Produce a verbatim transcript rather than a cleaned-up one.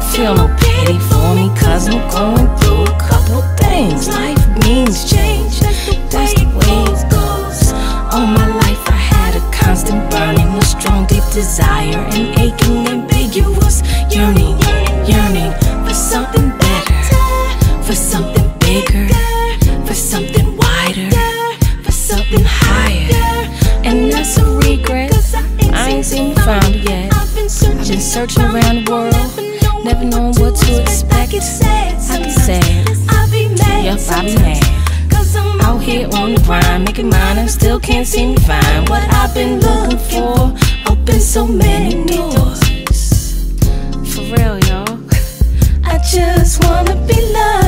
feel no pity for me, cause I'm going through a couple things. Life means change, that's the way it goes. All my life I had a constant burning, a strong deep desire, an aching, ambiguous yearning, yearning for something better, for something bigger, for something wider, for something higher. And that's a regret, I ain't seen you found it yet. I've been searching around the world, never knowing what to expect. I get sad, yup, I be mad. Out here on the grind, making mine and still can't seem to find what I've been looking for. Open so many doors, for real, y'all. I just wanna be loved.